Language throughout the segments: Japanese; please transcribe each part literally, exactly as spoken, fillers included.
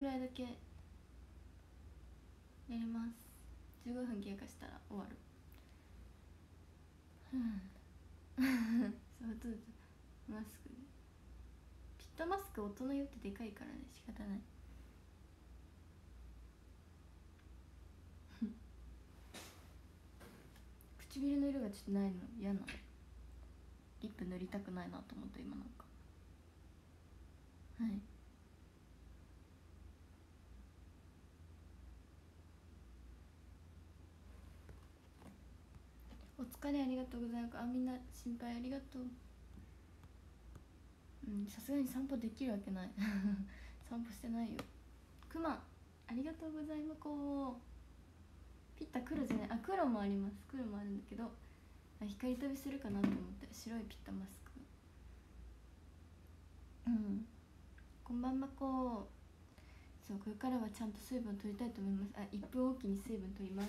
らいだけやります。じゅうごふん経過したら終わる。うんそうそう、マスクでピットマスク大人よってでかいからね、仕方ない。唇の色がちょっとないの嫌なの。リップ塗りたくないなと思った今なんか。はい、お疲れありがとうございます。あ、みんな心配ありがとう。うん、さすがに散歩できるわけない散歩してないよ。クマありがとうございます。こうピッタ黒じゃない、あ、黒もあります。黒もあるんだけど、光飛びするかなと思って白いピッタマスク。うん、こんばんは。こうそう、これからはちゃんと水分取りたいと思います。あ、いっぷんおきに水分取ります。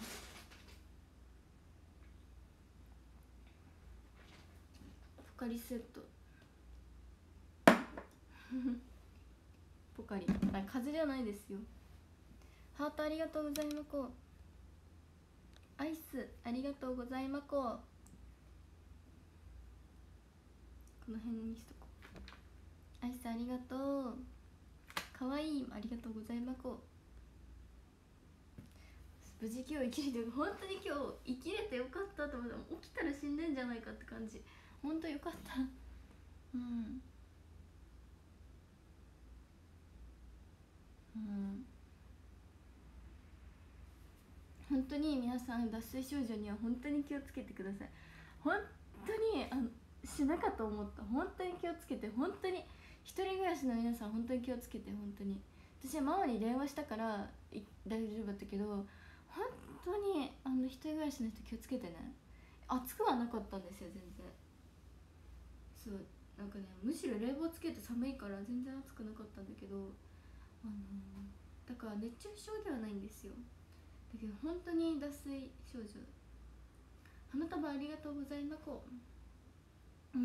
ポカリスエットポカリ、あ、風邪じゃないですよ。ハートありがとうございます。こうアイスありがとうございます。こうこの辺にしとこう。アイスありがとう。かわいいありがとうございます。こう無事今日生きれて、本当に今日生きれてよかったと思って、起きたら死んでんじゃないかって感じ。本当よかったうんうん、本当に皆さん脱水症状には本当に気をつけてください。本当にあのしなかと思った。本当に気をつけて。本当に一人暮らしの皆さん本当に気をつけて。本当に私はママに電話したから大丈夫だったけど、本当にあの一人暮らしの人気をつけてね。暑くはなかったんですよ全然。そうなんかね、むしろ冷房つけて寒いから全然暑くなかったんだけど、あのー、だから熱中症ではないんですよ。だけど本当に脱水症状。花束ありがとうございます。うん、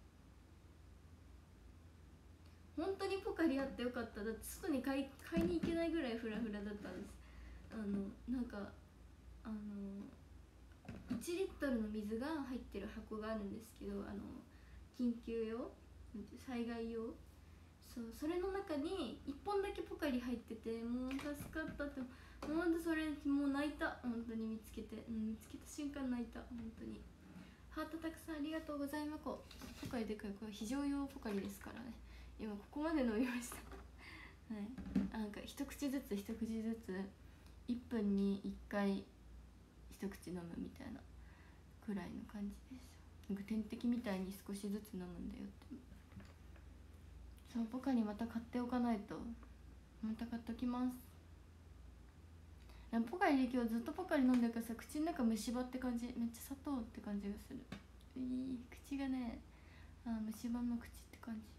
本当にポカリあってよかった。だって外に買い買いに行けないぐらいフラフラだったんです。あのなんかあのいちリットルの水が入ってる箱があるんですけど、あの緊急用災害用、そう、それの中にいっぽんだけポカリ入ってて、もう助かったって。ほんとそれもう泣いた。本当に見つけて、うん、見つけた瞬間泣いた。本当にハートたくさんありがとうございます。ポカリでかい。これ非常用ポカリですからね。今ここまで飲みましたはい、なんか一口ずつ一口ずついっぷんにいっかい一口飲むみたいなくらいの感じです。なんか点滴みたいに少しずつ飲むんだよって。そう、ポカリまた買っておかないと。また買っておきます。ポカリで今日ずっとポカリ飲んでるからさ、口の中虫歯って感じ。めっちゃ砂糖って感じがする。いい口がね、あ、虫歯の口って感じ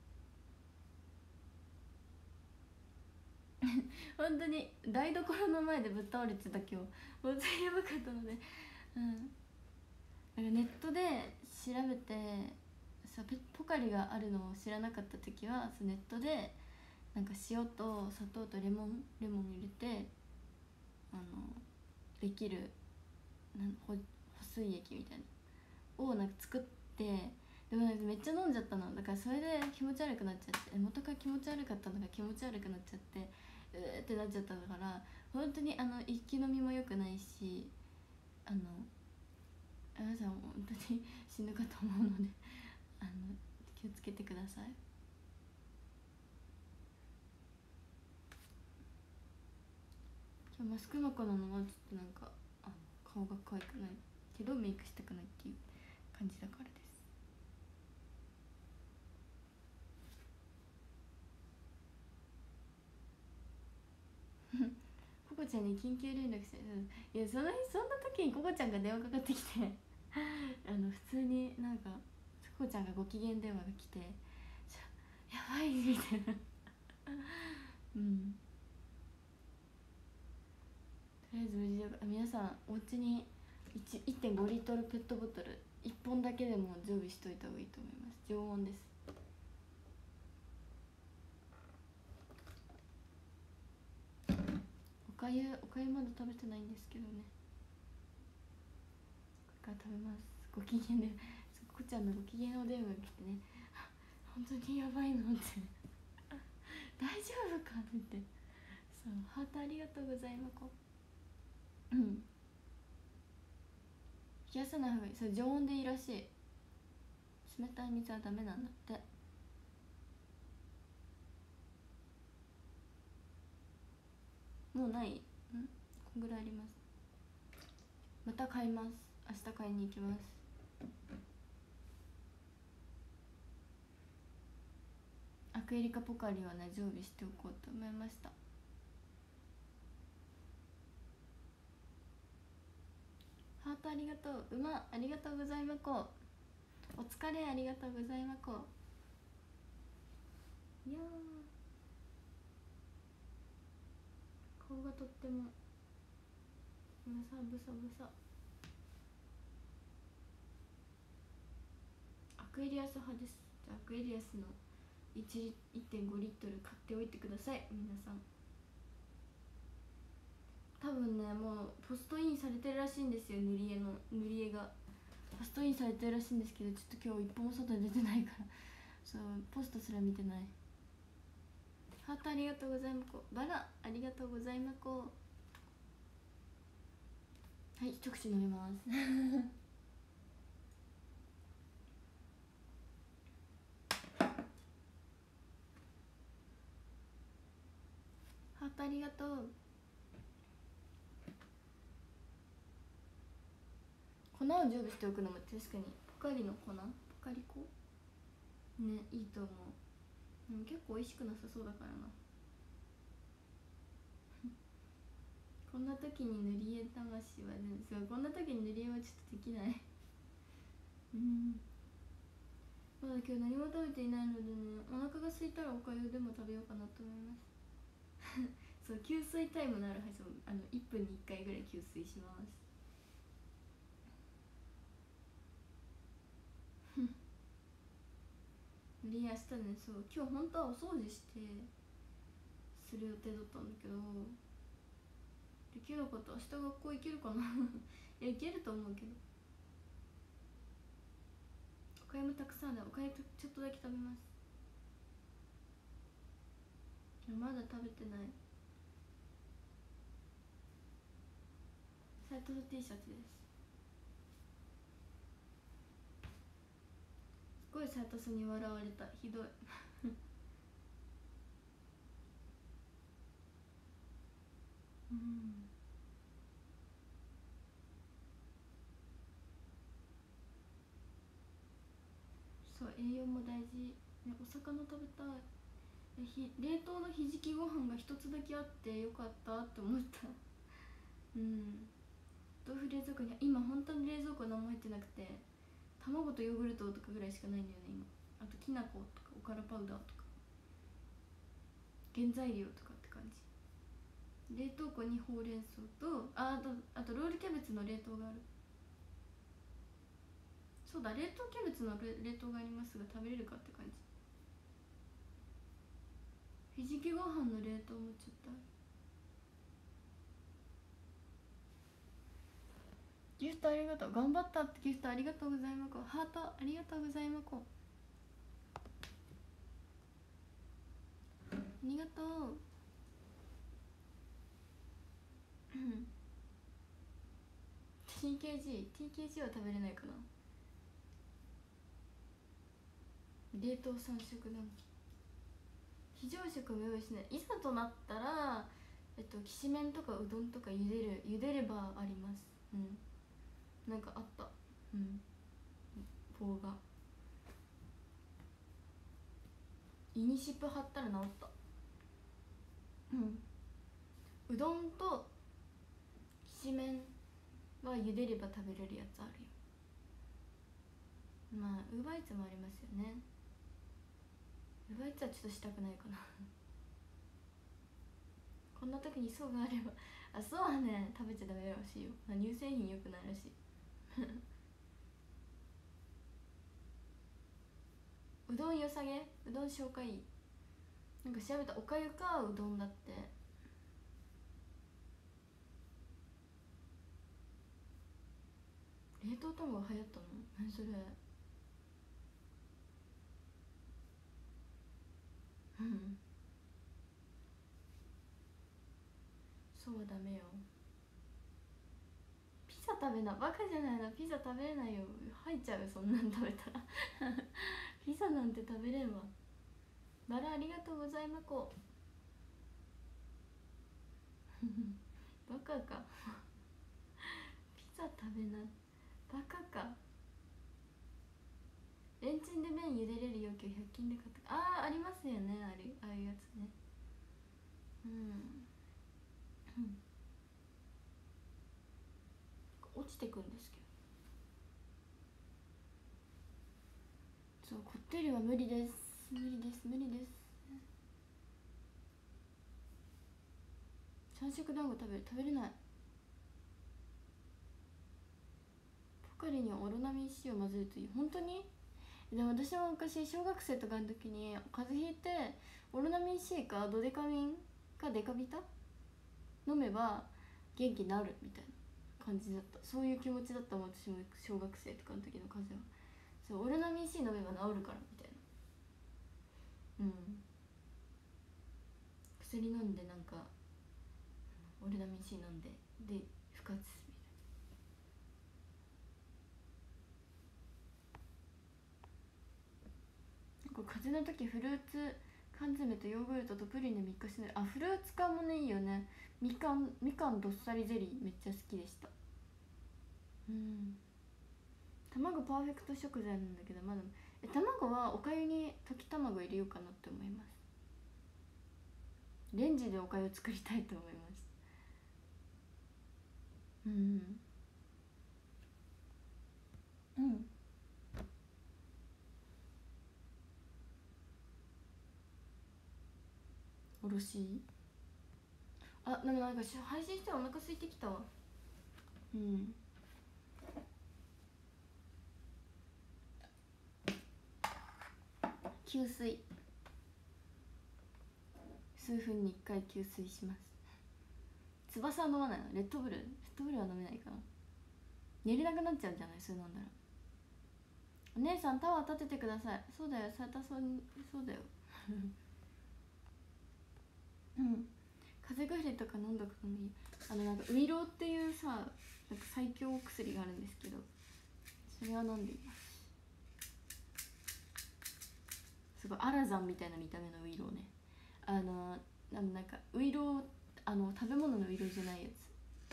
本当に台所の前でぶっ倒れてた今日。本当にやばかったので、うん、なんかネットで調べてさ、ポカリがあるのを知らなかった時はネットでなんか塩と砂糖とレモンレモン入れてあのできるなん保保水液みたいなをなんか作って、でもなんかめっちゃ飲んじゃったの。だからそれで気持ち悪くなっちゃって、元から気持ち悪かったのが気持ち悪くなっちゃって、うーってなっちゃったから本当にあの一気飲みも良くないし、あの皆さん本当に死ぬかと思うのであの気をつけてください。今日マスク膜なのはちょっとなんかあ顔が可愛くないけどメイクしたくないっていう感じだからです。ココちゃんに緊急連絡して、いやその日そんな時にココちゃんが電話かかってきてあの普通になんかココちゃんがご機嫌電話が来て、やばいみたいなうん、とりあえず無事で皆さんお家に いってんごリットルペットボトルいっぽんだけでも常備しといた方がいいと思います。常温です。 かゆおかゆまだ食べてないんですけどね、これから食べます。ご機嫌でこっちゃんのご機嫌お電話が来てね、本当にやばいのって大丈夫かって言って、そうハートありがとうございます。うん冷やさない方がいい、それ常温でいいらしい。冷たい水はダメなんだって。もうない？んこんぐらいあります。また買います。明日買いに行きます。アクエリカポカリはね常備しておこうと思いました。ハートありがとう。馬ありがとうございます。お疲れありがとうございます。いや顔がとってもブサブサブサ。アクエリアス派です。じゃあアクエリアスの いってんご リットル買っておいてください皆さん。多分ねもうポストインされてるらしいんですよ。塗り絵の塗り絵がポストインされてるらしいんですけど、ちょっと今日一歩も外に出てないからそうポストすら見てない。ハートありがとうございます。バラありがとうございます。はい一口飲みますハートありがとう。粉を常備しておくのも確かにポカリの粉ポカリ粉ねいいと思う。でも結構美味しくなさそうだからなこんな時に塗り絵魂はね、そうこんな時に塗り絵はちょっとできないうんまだ今日何も食べていないのでね、お腹が空いたらおかゆでも食べようかなと思いますそう給水タイムのあるはず、あのいっぷんにいっかいぐらい給水します塗り絵明日ね、そう今日本当はお掃除してする予定だったんだけど、できなかった。明日学校行けるかないや行けると思うけど、おかゆもたくさんある。おかゆちょっとだけ食べます。まだ食べてない。斉藤の T シャツです。すごい斉藤さんに笑われた。ひどいうんそう栄養も大事、ね、お魚食べたい。ひ冷凍のひじきご飯が一つだけあってよかったって思ったうん豆腐冷蔵庫に今本当に冷蔵庫何も入ってなくて、卵とヨーグルトとかぐらいしかないんだよね今。あときな粉とかおからパウダーとか原材料とかって感じ。冷凍庫にほうれん草とああとあとロールキャベツの冷凍がある。そうだ冷凍キャベツの冷凍がありますが食べれるかって感じ。ひじきご飯の冷凍もちょっとある。ギフトありがとう。頑張ったってギフトありがとうございます。ハートありがとうございます。ありがとう。うん ティーケージー ティーケージー は食べれないかな。冷凍さん食だもん。非常食も用意しない。いざとなったらえっときしめんとかうどんとか茹でる茹でればあります。うんなんかあったうん棒が胃に湿布貼ったら治った。うんうどんときしめんは茹でれば食べれるやつあるよ。まあウーバーイーツもありますよね。ウーバーイーツはちょっとしたくないかなこんな時に層があればあ層はね食べちゃダメらしいよ。乳製品良くないらしいうどんよさげうどん紹介なんか調べたおかゆかうどんだって。 冷凍卵流行ったの？何それ。うんそうはダメよ。ピザ食べな、バカじゃないな。ピザ食べれないよ、吐いちゃうそんなん食べたらピザなんて食べれんわ。バラありがとうございます。こバカかピザ食べな、バカか。レンチンで麺茹でれる容器をひゃく均で買った。あーありますよね、あれ、ああいうやつね。うん落ちてくんですけど、そうこってりは無理です、無理です無理です。三色団子食べる、食べれない。ポカリにオロナミン C を混ぜるといい。本当に？でも私も昔小学生とかの時に風邪ひいてオロナミン C かドデカミンかデカビタ飲めば元気になるみたいな感じだった。そういう気持ちだったもん私も小学生とかの時の風邪は。そうオロナミン C 飲めば治るからみたいな。うん薬飲んでなんかオロナミン C 飲んでで不活みたいな。風邪の時フルーツ缶詰とヨーグルトとプリンでみっかしない。あ、フルーツ缶もねいいよね。みかんみかんどっさりゼリーめっちゃ好きでした。うん卵パーフェクト食材なんだけどまだえ卵はおかゆに溶き卵入れようかなって思います。レンジでおかゆ作りたいと思います。うんうんおろしあ、でもなんか配信してお腹空いてきたわ。うん給水数分にいっかい給水します。翼は飲まないの？レッドブルレッドブルは飲めないかな。寝れなくなっちゃうんじゃないそれ飲んだら。お姉さんタワー立ててください。そうだよ、サタソンそうだようん風邪薬とか飲んだこともいい。あのなんかウイローっていうさなんか最強薬があるんですけどそれは飲んでいます。すごいアラザンみたいな見た目のウイローね。あのなんかウイローあの食べ物のウイローじゃないやつ。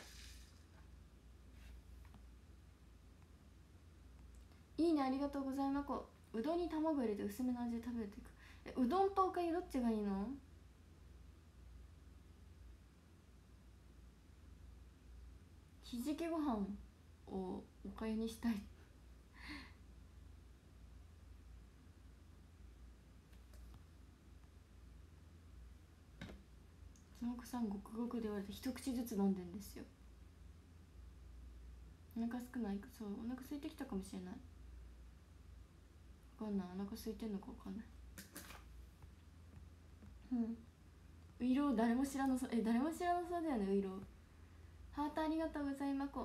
いいねありがとうございます。うどんに卵入れて薄めの味で食べていく。えうどんとおかゆどっちがいいの？ひじきご飯をおかゆにしたいその子さんごくごくで言われて一口ずつ飲んでんですよ。お腹すくないか。そうお腹空いてきたかもしれない。分かんない、お腹空いてんのか分かんない。うんウイロー誰も知らなそう。え誰も知らなそうだよねウイロー。ハートありがとうございます。お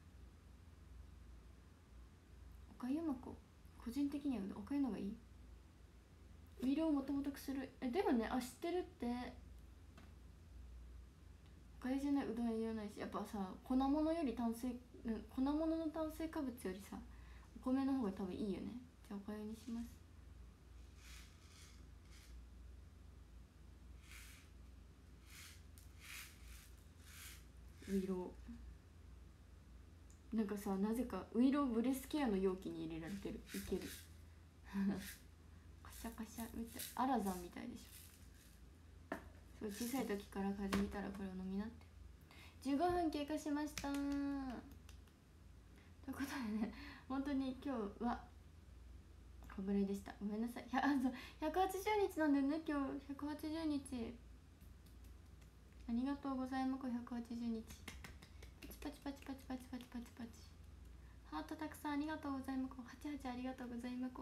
かゆまこ個人的にはおかゆのがいい。ウイローもともと薬えでもねあ知ってるって。おかゆじゃないうどん栄養ないしやっぱさ粉物より炭水粉物の炭水化物よりさお米の方が多分いいよね。じゃあおかゆにします。ウイローなんかさなぜかウイローブレスケアの容器に入れられてる。いけるカシャカシャめっちゃアラザンみたいでしょ。そう小さい時から風邪ひいたらこれを飲みなって。じゅうごふん経過しました。ということでね本当に今日はこんぐらいでした。ごめんなさい。ひゃあそうひゃくはちじゅうにちなんでね今日ひゃくはちじゅうにちありがとうございます。ひゃくはちじゅうにちパチパチパチパチパチパチパチパチハートたくさんありがとうございます。はちはちありがとうございます。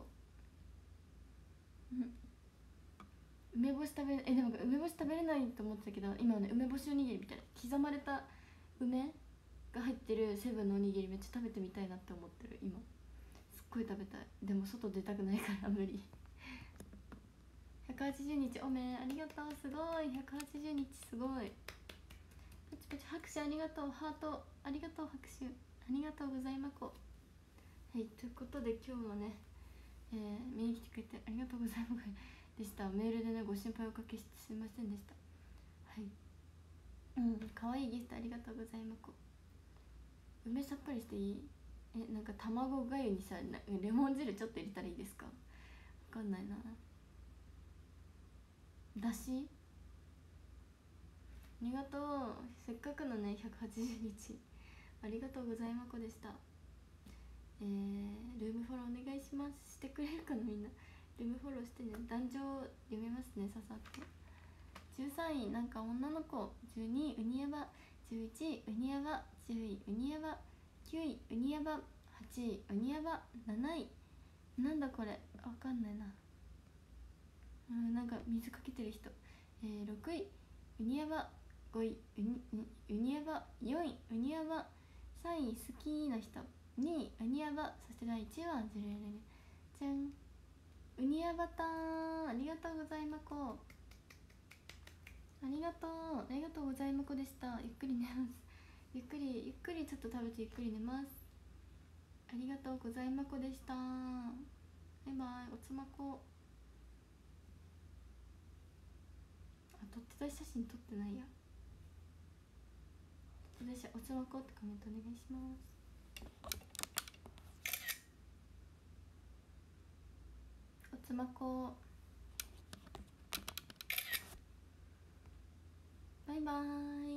梅干し食べえでも梅干し食べれないと思ってたけど今ね梅干しおにぎりみたいな刻まれた梅が入ってるセブンのおにぎりめっちゃ食べてみたいなって思ってる今。すっごい食べたい。でも外出たくないから無理。ひゃくはちじゅうにちおめありがとう。すごいひゃくはちじゅうにちすごい。パチパチ拍手ありがとう。ハートありがとう。拍手ありがとうございます。はい、ということで今日のね、えー、見に来てくれてありがとうございますでした。メールでねご心配おかけしてすみませんでした。はい、うん、可愛いギフトありがとうございます。梅さっぱりしていい？え、なんか卵がゆにさレモン汁ちょっと入れたらいいですか？わかんないな。だしありがとう。せっかくのねひゃくはちじゅうにちありがとうございますでした。えー、ルームフォローお願いします。してくれるかなみんな。ルームフォローしてね。壇上読めますねささっと。じゅうさんいなんか女の子、じゅうにいウニヤバ、じゅういちいウニヤバ、じゅういウニヤバ、きゅういウニヤバ、はちいウニヤバ、なないなんだこれわかんないな。うん、なんか水かけてる人。えー、ろくいウニヤバ、ごいウニウニヤバ、よんいウニヤバ、さんい好きな人、にいウニヤバ、そしてだいいちいはジュレレレじゃんウニヤバターン。ありがとうございます。ありがとうありがとうございますでした。ゆっくり寝ます。ゆっくりゆっくりちょっと食べてゆっくり寝ます。ありがとうございますでした。バイバイ。おつまこ。あ、撮って出し写真撮ってないや。撮って出しおつまこってコメントお願いします。おつまこ。バイバーイ。